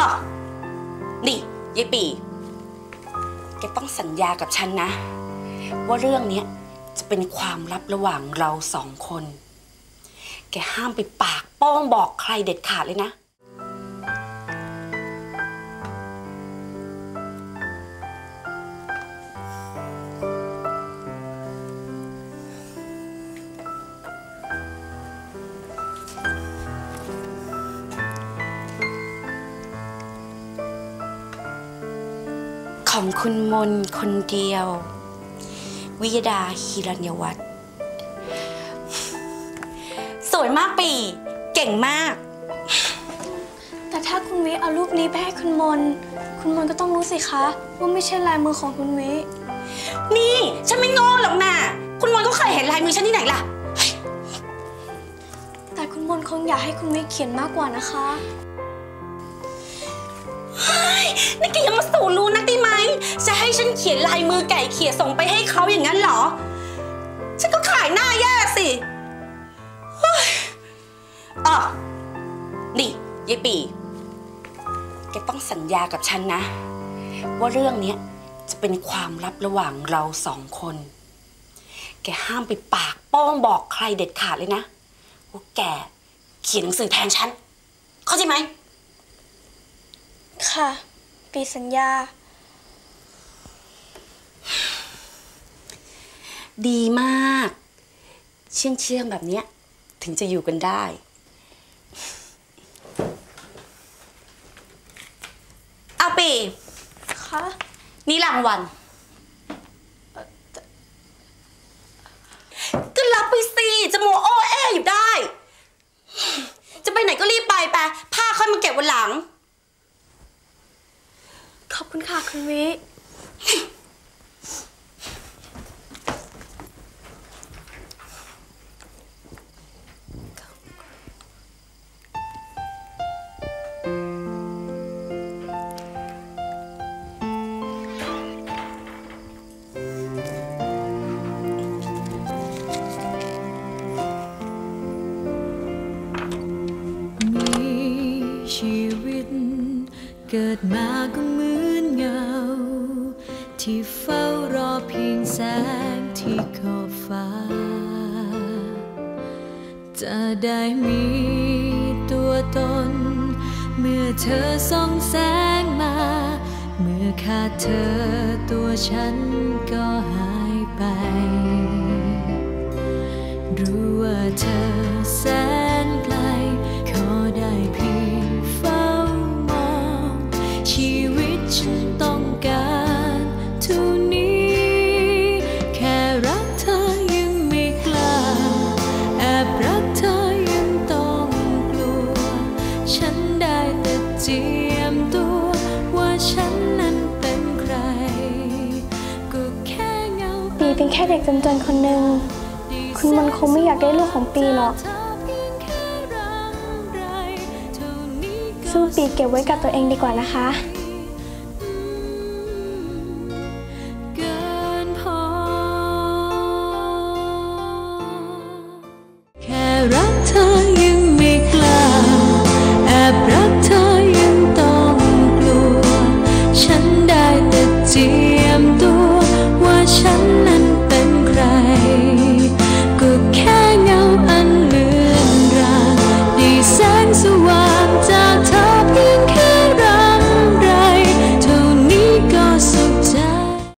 นี่ยายปีแกต้องสัญญากับฉันนะว่าเรื่องนี้จะเป็นความลับระหว่างเราสองคนแกห้ามไปปากป้องบอกใครเด็ดขาดเลยนะของคุณมนคนเดียววิยดาฮิรัญญวัฒน์สวยมากปีเก่งมากแต่ถ้าคุณวิเอารูปนี้ไปให้คุณมนก็ต้องรู้สิคะว่าไม่ใช่ลายมือของคุณวินี่ฉันไม่โง่หรอกนะคุณมนก็เคยเห็นลายมือฉันที่ไหนล่ะแต่คุณมนคงอยากให้คุณวิเขียนมากกว่านะคะนี่แกยังมาสู่รู้นักได้ไหมจะให้ฉันเขียนลายมือไก่เขียส่งไปให้เขาอย่างนั้นเหรอฉันก็ขายหน้าแย่สินี่ยายปีแกต้องสัญญากับฉันนะว่าเรื่องนี้จะเป็นความลับระหว่างเราสองคนแกห้ามไปปากป้องบอกใครเด็ดขาดเลยนะว่าแกเขียนหนังสือแทนฉันเข้าใจไหมค่ะปีสัญญาดีมากเชื่องแบบนี้ถึงจะอยู่กันได้เอาปีค่ะนี่รางวัลก็รับไปสิจะมัวโอ้เออยู่ได้จะไปไหนก็รีบไปผ้าค่อยมาเก็บวันหลังขอบคุณค่ะคุณวิชีวิตเกิดมาก็เหมือนเงาที่เฝ้ารอเพียงแสงที่ขอบฟ้าจะได้มีตัวตนเมื่อเธอส่องแสงมาเมื่อขาดเธอตัวฉันก็หายไปรู้ว่าเธอแสนไกลขอได้เพียงเฝ้ามองชีวิตฉันต้องการเท่านี้แค่รักเธอยังไม่กล้าแอบรักเธอยังต้องกลัวฉันได้แต่เจียมตัวว่าฉันนั้นเป็นใครก็แค่เงาปีเป็นแค่เด็กจนๆคนหนึ่งคุณมนคงไม่อยากได้ลูกของปีหรอกสู้ปีเก็บไว้กับตัวเองดีกว่านะคะ